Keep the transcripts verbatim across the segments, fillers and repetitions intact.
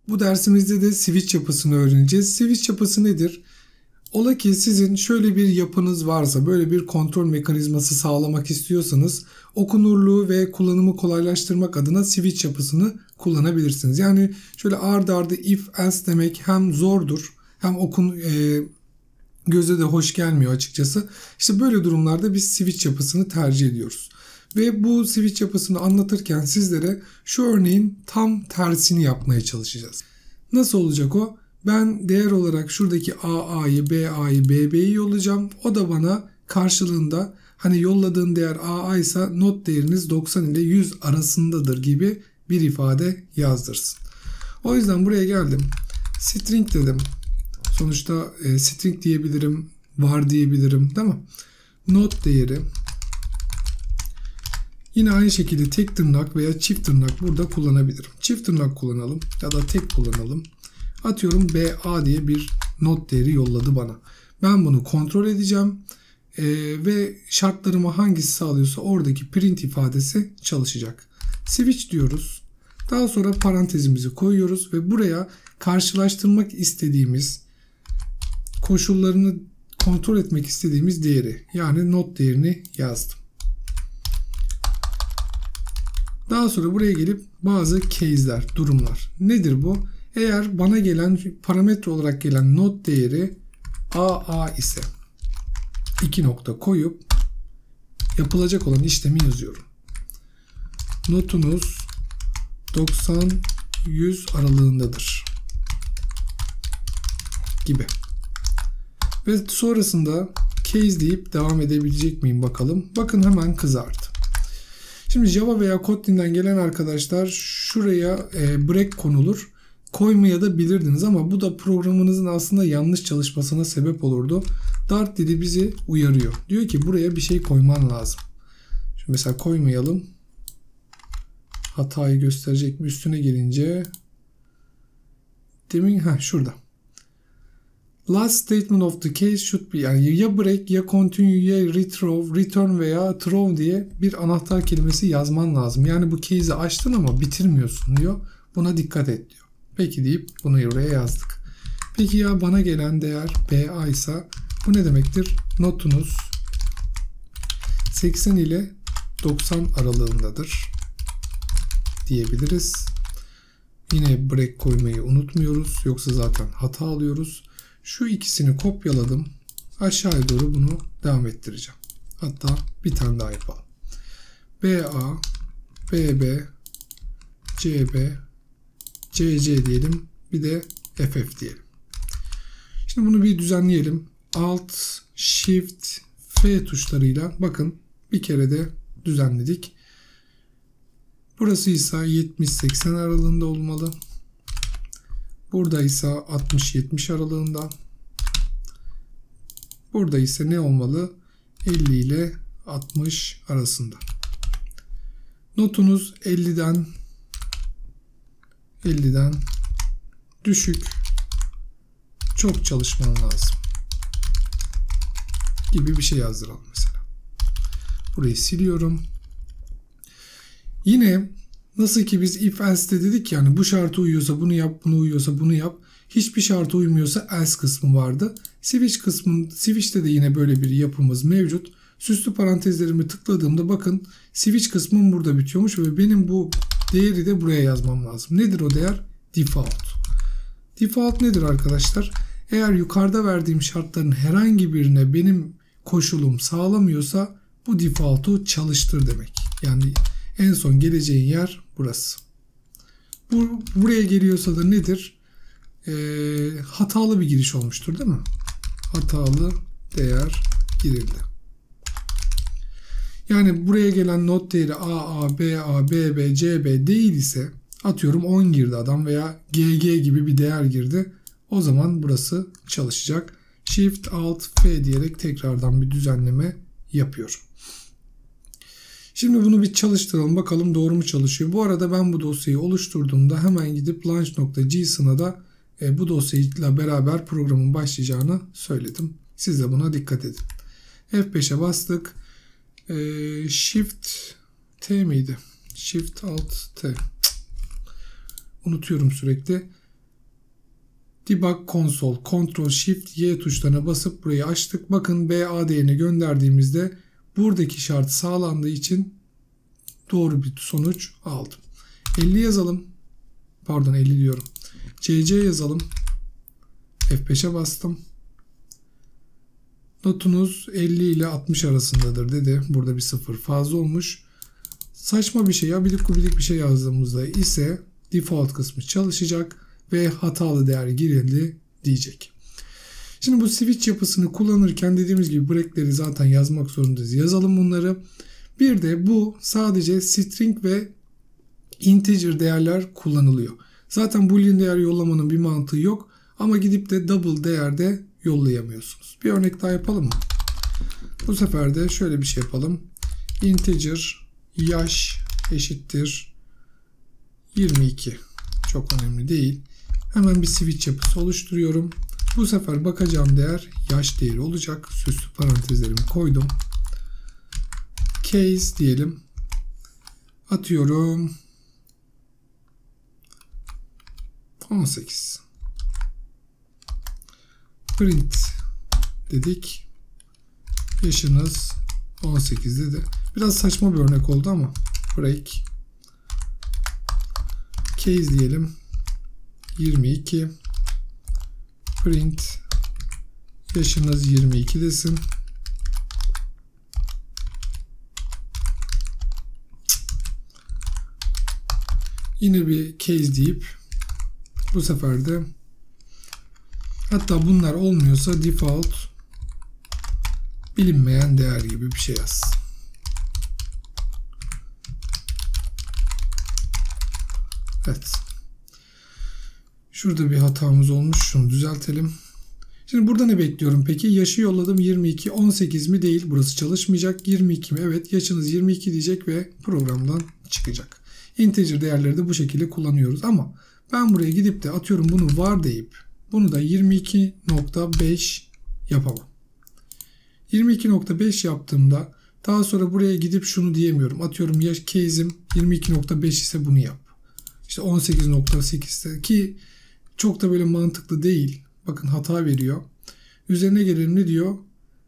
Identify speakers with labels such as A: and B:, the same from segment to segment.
A: Bu dersimizde de switch yapısını öğreneceğiz. Switch yapısı nedir? Ola ki sizin şöyle bir yapınız varsa, böyle bir kontrol mekanizması sağlamak istiyorsanız okunurluğu ve kullanımı kolaylaştırmak adına switch yapısını kullanabilirsiniz. Yani şöyle ard arda if else demek hem zordur hem okun e, göze de hoş gelmiyor açıkçası. İşte böyle durumlarda biz switch yapısını tercih ediyoruz. Ve bu switch yapısını anlatırken sizlere şu örneğin tam tersini yapmaya çalışacağız. Nasıl olacak o? Ben değer olarak şuradaki A A'yı, B A'yı, B B'yi yollayacağım. O da bana karşılığında hani yolladığın değer A A ise not değeriniz doksan ile yüz arasındadır gibi bir ifade yazdırsın. O yüzden buraya geldim. String dedim. Sonuçta e, string diyebilirim, var diyebilirim, değil mi? Not değeri. Yine aynı şekilde tek tırnak veya çift tırnak burada kullanabilirim. Çift tırnak kullanalım ya da tek kullanalım. Atıyorum B A diye bir not değeri yolladı bana. Ben bunu kontrol edeceğim ee, ve şartlarıma hangisi sağlıyorsa oradaki print ifadesi çalışacak. Switch diyoruz. Daha sonra parantezimizi koyuyoruz ve buraya karşılaştırmak istediğimiz koşullarını kontrol etmek istediğimiz değeri, yani not değerini yazdım. Daha sonra buraya gelip bazı case'ler, durumlar. Nedir bu? Eğer bana gelen parametre olarak gelen not değeri A A ise iki nokta koyup yapılacak olan işlemi yazıyorum. Notunuz doksan yüz aralığındadır gibi. Ve sonrasında case deyip devam edebilecek miyim bakalım. Bakın hemen kızardı. Şimdi Java veya Kotlin'den gelen arkadaşlar şuraya e, break konulur. Koymaya da bilirdiniz ama bu da programınızın aslında yanlış çalışmasına sebep olurdu. Dart dili bizi uyarıyor. Diyor ki buraya bir şey koyman lazım. Şimdi mesela koymayalım. Hatayı gösterecek mi? Üstüne gelince demin ha şurada. Last statement of the case should be, yani ya break ya continue ya retrieve, return veya throw diye bir anahtar kelimesi yazman lazım. Yani bu case'i açtın ama bitirmiyorsun diyor. Buna dikkat et diyor. Peki deyip bunu buraya yazdık. Peki ya bana gelen değer B A ise bu ne demektir? Notunuz seksen ile doksan aralığındadır diyebiliriz. Yine break koymayı unutmuyoruz. Yoksa zaten hata alıyoruz. Şu ikisini kopyaladım. Aşağıya doğru bunu devam ettireceğim. Hatta bir tane daha yapalım. B A, B B, C B, C C diyelim. Bir de F F diyelim. Şimdi bunu bir düzenleyelim. Alt, Shift, F tuşlarıyla bakın bir kere de düzenledik. Burası ise yetmiş seksen aralığında olmalı. Burada ise altmış yetmiş aralığında. Burada ise ne olmalı? elli ile altmış arasında. Notunuz elliden elliden düşük, çok çalışman lazım gibi bir şey yazdıralım mesela. Burayı siliyorum. Yine nasıl ki biz if else'de dedik yani bu şartı uyuyorsa bunu yap, bunu uyuyorsa bunu yap. Hiçbir şartı uymuyorsa else kısmı vardı. Switch kısmın, switch'te de yine böyle bir yapımız mevcut. Süslü parantezlerimi tıkladığımda bakın switch kısmım burada bitiyormuş ve benim bu değeri de buraya yazmam lazım. Nedir o değer? Default. Default nedir arkadaşlar? Eğer yukarıda verdiğim şartların herhangi birine benim koşulum sağlamıyorsa bu default'u çalıştır demek. Yani en son geleceğin yer burası. Bu, buraya geliyorsa da nedir? Ee, hatalı bir giriş olmuştur değil mi? Hatalı değer girildi. Yani buraya gelen not değeri A A, B A, B B, C B değil ise atıyorum on girdi adam veya G G gibi bir değer girdi. O zaman burası çalışacak. Shift Alt F diyerek tekrardan bir düzenleme yapıyorum. Şimdi bunu bir çalıştıralım. Bakalım doğru mu çalışıyor. Bu arada ben bu dosyayı oluşturduğumda hemen gidip launch.json'a da e, bu dosyayla beraber programın başlayacağını söyledim. Siz de buna dikkat edin. F beşe bastık. E, Shift T miydi? Shift Alt T. Unutuyorum sürekli. Debug Console, Ctrl Shift Y tuşlarına basıp burayı açtık. Bakın B A değerini gönderdiğimizde buradaki şart sağlandığı için doğru bir sonuç aldım. elli yazalım. Pardon elli diyorum. C C yazalım. F beşe bastım. Notunuz elli ile altmış arasındadır dedi. Burada bir sıfır fazla olmuş. Saçma bir şey, abidik gubidik bir şey yazdığımızda ise default kısmı çalışacak ve hatalı değer girildi diyecek. Şimdi bu switch yapısını kullanırken dediğimiz gibi breakleri zaten yazmak zorundayız. Yazalım bunları. Bir de bu sadece string ve integer değerler kullanılıyor. Zaten boolean değer yollamanın bir mantığı yok. Ama gidip de double değerde yollayamıyorsunuz. Bir örnek daha yapalım mı? Bu sefer de şöyle bir şey yapalım. Integer yaş eşittir yirmi iki. Çok önemli değil. Hemen bir switch yapısı oluşturuyorum. Bu sefer bakacağım değer yaş değeri olacak. Süslü parantezlerimi koydum. Case diyelim. Atıyorum. on sekiz. Print dedik. Yaşınız on sekiz dedi. Biraz saçma bir örnek oldu ama break. Case diyelim. yirmi iki. Print yaşınız yirmi iki desin. Yine bir case deyip bu sefer de hatta bunlar olmuyorsa default bilinmeyen değer gibi bir şey yaz. Evet. Şurada bir hatamız olmuş. Şunu düzeltelim. Şimdi burada ne bekliyorum peki? Yaşı yolladım yirmi iki. on sekiz mi? Değil. Burası çalışmayacak. yirmi iki mi? Evet. Yaşınız yirmi iki diyecek ve programdan çıkacak. Integer değerleri de bu şekilde kullanıyoruz. Ama ben buraya gidip de atıyorum bunu var deyip bunu da yirmi iki nokta beş yapamam. yirmi iki nokta beş yaptığımda daha sonra buraya gidip şunu diyemiyorum. Atıyorum yaş case'im yirmi iki nokta beş ise bunu yap. İşte on sekiz nokta sekiz ise ki çok da böyle mantıklı değil. Bakın hata veriyor. Üzerine gelelim ne diyor?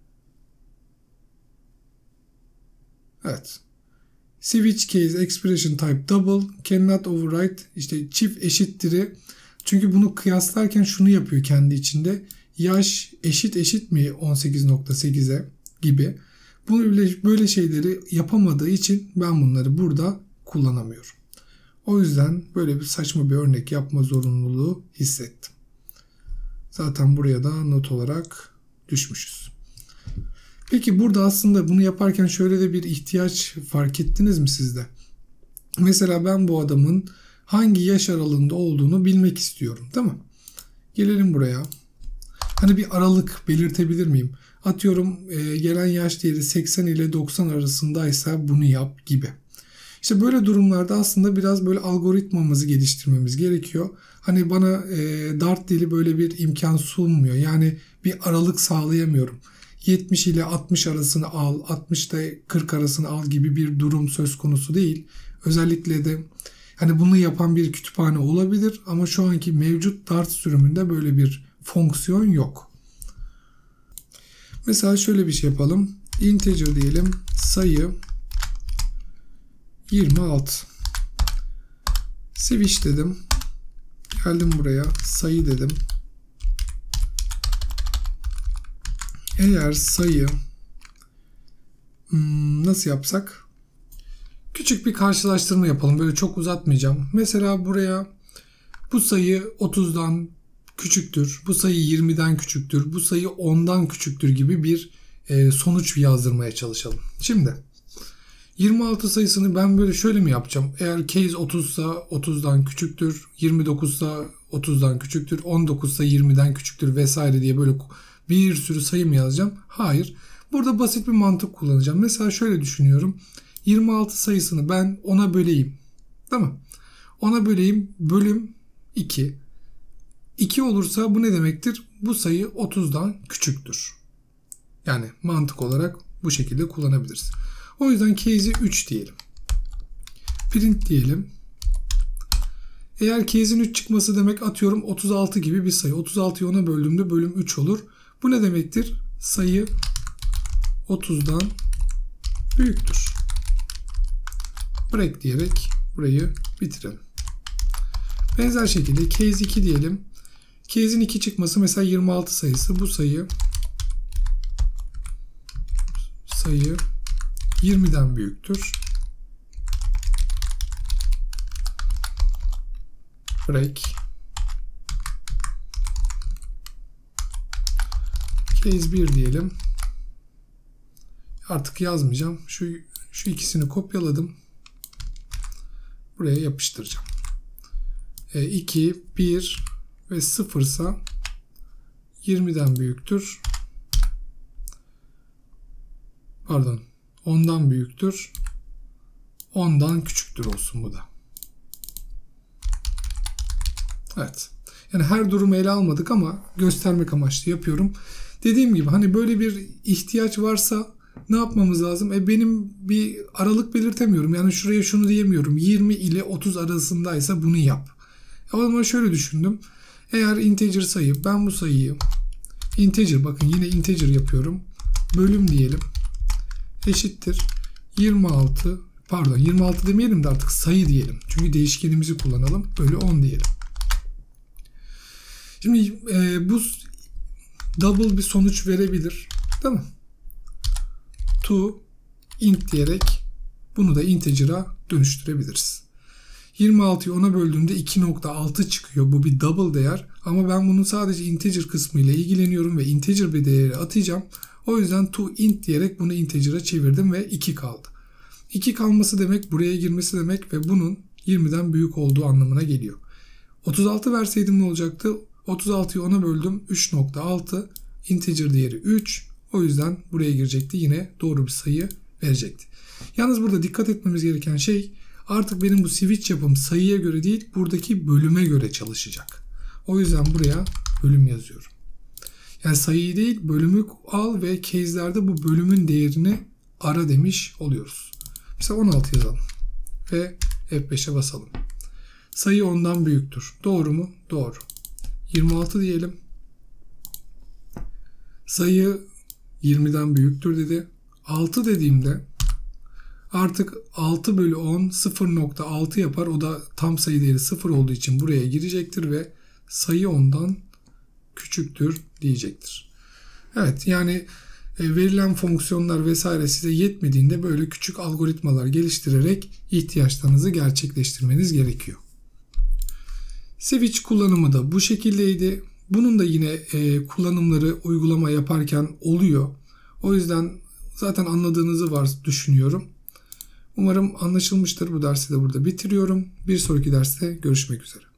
A: Evet. Switch case expression type double cannot override işte çift eşittir'i. Çünkü bunu kıyaslarken şunu yapıyor kendi içinde. Yaş eşit eşit mi on sekiz nokta sekize gibi. Bunu böyle, böyle şeyleri yapamadığı için ben bunları burada kullanamıyorum. O yüzden böyle bir saçma bir örnek yapma zorunluluğu hissettim. Zaten buraya da not olarak düşmüşüz. Peki burada aslında bunu yaparken şöyle de bir ihtiyaç fark ettiniz mi siz de? Mesela ben bu adamın hangi yaş aralığında olduğunu bilmek istiyorum, değil mi? Gelelim buraya. Hani bir aralık belirtebilir miyim? Atıyorum e, gelen yaş değeri seksen ile doksan arasındaysa bunu yap gibi. İşte böyle durumlarda aslında biraz böyle algoritmamızı geliştirmemiz gerekiyor. Hani bana e, Dart dili böyle bir imkan sunmuyor. Yani bir aralık sağlayamıyorum. yetmiş ile altmış arasını al, altmış ile kırk arasını al gibi bir durum söz konusu değil. Özellikle de hani bunu yapan bir kütüphane olabilir ama şu anki mevcut Dart sürümünde böyle bir fonksiyon yok. Mesela şöyle bir şey yapalım. Integer diyelim. Sayı yirmi altı. Switch dedim. Geldim buraya. Sayı dedim. Eğer sayı hmm, nasıl yapsak? Küçük bir karşılaştırma yapalım. Böyle çok uzatmayacağım. Mesela buraya bu sayı otuzdan küçüktür. Bu sayı yirmiden küçüktür. Bu sayı ondan küçüktür gibi bir e, sonuç yazdırmaya çalışalım. Şimdi yirmi altı sayısını ben böyle şöyle mi yapacağım? Eğer case otuzsa otuzdan küçüktür. yirmi dokuzsa otuzdan küçüktür. on dokuzsa yirmiden küçüktür vesaire diye böyle bir sürü sayı mı yazacağım? Hayır. Burada basit bir mantık kullanacağım. Mesela şöyle düşünüyorum. yirmi altı sayısını ben ona böleyim. Değil mi? ona böleyim. Bölüm iki. iki olursa bu ne demektir? Bu sayı otuzdan küçüktür. Yani mantık olarak bu şekilde kullanabiliriz. O yüzden case'i üç diyelim. Print diyelim. Eğer case'in üç çıkması demek atıyorum otuz altı gibi bir sayı. otuz altıyı ona böldüğümde bölüm üç olur. Bu ne demektir? Sayı otuzdan büyüktür. Break diyerek burayı bitirelim. Benzer şekilde case iki diyelim. Case'in iki çıkması mesela yirmi altı sayısı. Bu sayı sayı yirmiden büyüktür. Break. Case bir diyelim. Artık yazmayacağım. Şu, şu ikisini kopyaladım. Buraya yapıştıracağım. E, iki, bir ve sıfır ise yirmiden büyüktür. Pardon. ondan büyüktür. ondan küçüktür olsun bu da. Evet. Yani her durumu ele almadık ama göstermek amaçlı yapıyorum. Dediğim gibi hani böyle bir ihtiyaç varsa ne yapmamız lazım? E benim bir aralık belirtemiyorum. Yani şuraya şunu diyemiyorum. yirmi ile otuz arasındaysa bunu yap. O zaman şöyle düşündüm. Eğer integer sayı, ben bu sayıyı integer, bakın yine integer yapıyorum. Bölüm diyelim. Eşittir. yirmi altı, pardon yirmi altı demeyelim de artık sayı diyelim. Çünkü değişkenimizi kullanalım. Bölü on diyelim. Şimdi e, bu double bir sonuç verebilir. Değil mi? To int diyerek bunu da integer'a dönüştürebiliriz. yirmi altıyı ona böldüğümde iki nokta altı çıkıyor. Bu bir double değer. Ama ben bunun sadece integer kısmı ile ilgileniyorum ve integer bir değeri atacağım. O yüzden to int diyerek bunu integer'a çevirdim ve iki kaldı. iki kalması demek buraya girmesi demek ve bunun yirmiden büyük olduğu anlamına geliyor. otuz altı verseydim ne olacaktı? otuz altıyı ona böldüm. üç nokta altı. Integer değeri üç. O yüzden buraya girecekti. Yine doğru bir sayı verecekti. Yalnız burada dikkat etmemiz gereken şey, artık benim bu switch yapım sayıya göre değil, buradaki bölüme göre çalışacak. O yüzden buraya bölüm yazıyorum. Yani sayıyı değil, bölümü al ve case'lerde bu bölümün değerini ara demiş oluyoruz. Mesela on altı yazalım ve F beşe basalım. Sayı ondan büyüktür. Doğru mu? Doğru. yirmi altı diyelim. Sayı yirmiden büyüktür dedi. altı dediğimde artık altı bölü on sıfır nokta altı yapar. O da tam sayı değeri sıfır olduğu için buraya girecektir ve sayı ondan küçüktür diyecektir. Evet, yani verilen fonksiyonlar vesaire size yetmediğinde böyle küçük algoritmalar geliştirerek ihtiyaçlarınızı gerçekleştirmeniz gerekiyor. Switch kullanımı da bu şekildeydi. Bunun da yine e, kullanımları uygulama yaparken oluyor. O yüzden zaten anladığınızı var düşünüyorum. Umarım anlaşılmıştır. Bu dersi de burada bitiriyorum. Bir sonraki derste görüşmek üzere.